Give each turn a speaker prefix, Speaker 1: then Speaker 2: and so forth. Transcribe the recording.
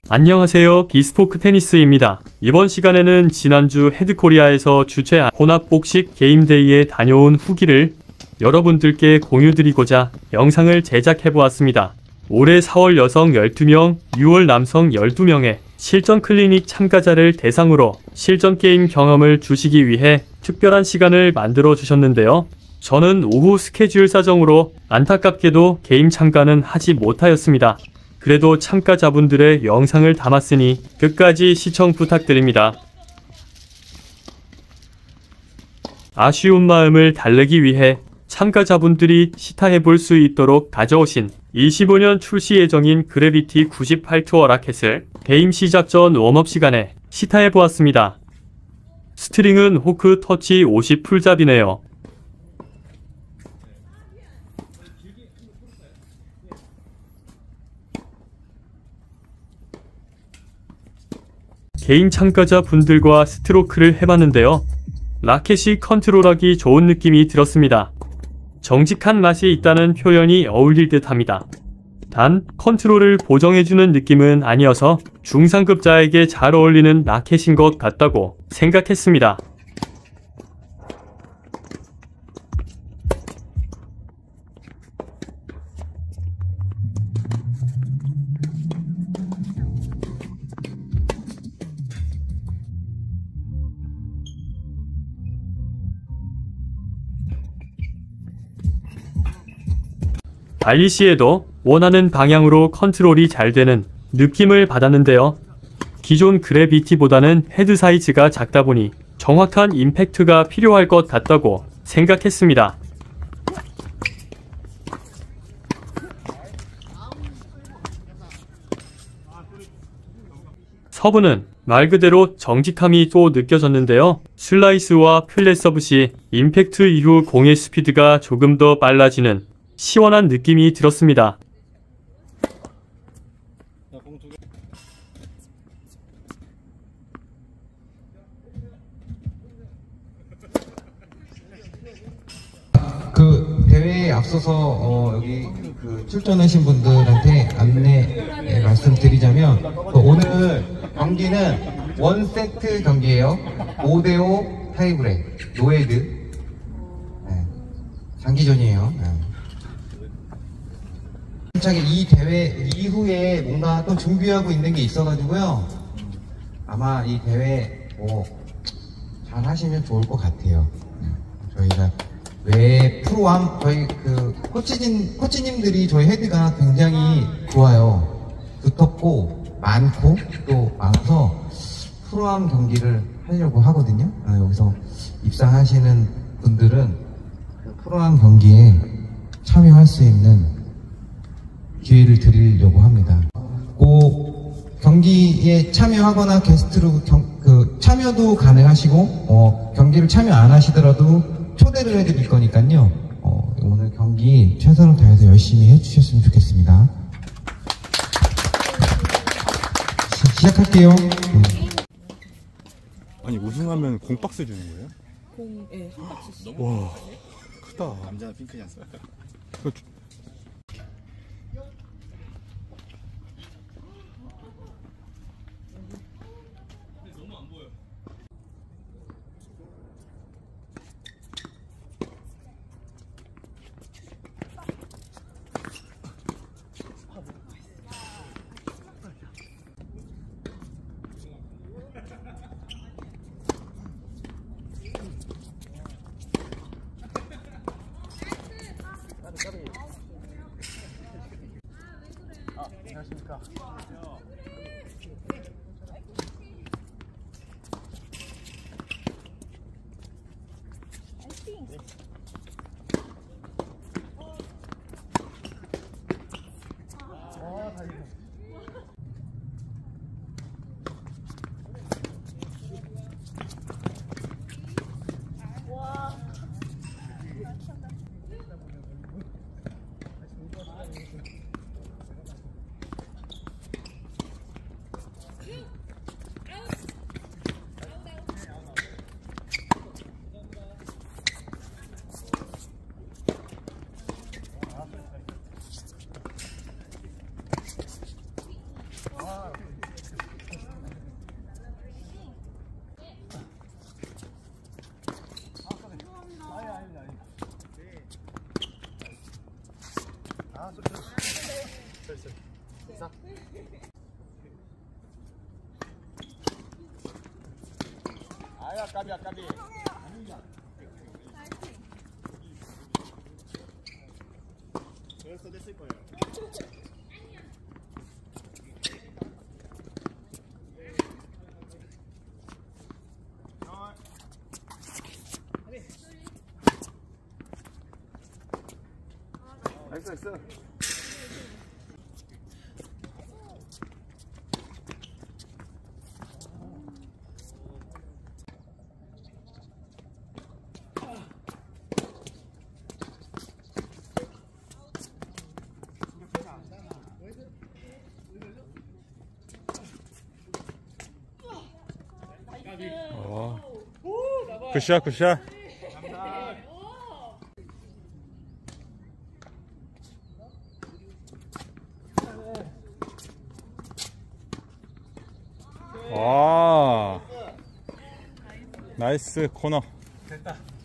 Speaker 1: 안녕하세요. 비스포크 테니스입니다. 이번 시간에는 지난주 헤드코리아에서 주최한 혼합복식 게임데이에 다녀온 후기를 여러분들께 공유드리고자 영상을 제작해보았습니다. 올해 4월 여성 12명, 6월 남성 12명의 실전 클리닉 참가자를 대상으로 실전 게임 경험을 주시기 위해 특별한 시간을 만들어 주셨는데요. 저는 오후 스케줄 사정으로 안타깝게도 게임 참가는 하지 못하였습니다. 그래도 참가자분들의 영상을 담았으니 끝까지 시청 부탁드립니다. 아쉬운 마음을 달래기 위해 참가자분들이 시타해볼 수 있도록 가져오신 25년 출시 예정인 그래비티 98 투어 라켓을 게임 시작 전 웜업 시간에 시타해보았습니다. 스트링은 호크 터치 50 풀잡이네요. 개인 참가자 분들과 스트로크를 해봤는데요. 라켓이 컨트롤하기 좋은 느낌이 들었습니다. 정직한 맛이 있다는 표현이 어울릴 듯 합니다. 단 컨트롤을 보정해주는 느낌은 아니어서 중상급자에게 잘 어울리는 라켓인 것 같다고 생각했습니다. 달리시에도 원하는 방향으로 컨트롤이 잘 되는 느낌을 받았는데요. 기존 그래비티보다는 헤드 사이즈가 작다 보니 정확한 임팩트가 필요할 것 같다고 생각했습니다. 서브는 말 그대로 정직함이 또 느껴졌는데요. 슬라이스와 플랫 서브 시 임팩트 이후 공의 스피드가 조금 더 빨라지는 시원한 느낌이 들었습니다.
Speaker 2: 그 대회에 앞서서 여기 출전하신 분들한테 안내 말씀드리자면 오늘 경기는 1세트 경기예요. 5대5 타이브레이크 노헤드 장기전이에요. 힘차게 이 대회 이후에 뭔가 또 준비하고 있는 게 있어가지고요. 아마 이 대회 잘 하시면 좋을 것 같아요. 저희가 외 프로암 저희 코치님들이 저희 헤드가 굉장히 좋아요. 두텁고 많고 또 많아서 프로암 경기를 하려고 하거든요. 여기서 입상하시는 분들은 프로암 경기에 참여할 수 있는 기회를 드리려고 합니다. 경기에 참여하거나 게스트로 참여도 가능하시고 경기를 참여 안 하시더라도 초대를 해드릴 거니까요. 오늘 경기 최선을 다해서 열심히 해주셨으면 좋겠습니다. 시작할게요.
Speaker 3: 아니 우승하면 공박스 주는 거예요?
Speaker 4: 예, 한 박스씩.
Speaker 3: 와 크다.
Speaker 5: 남자는 핑크지 않습니까? 안녕하십니까.
Speaker 3: 굿샷 굿샷. 와 나이스 코너.
Speaker 1: 됐다.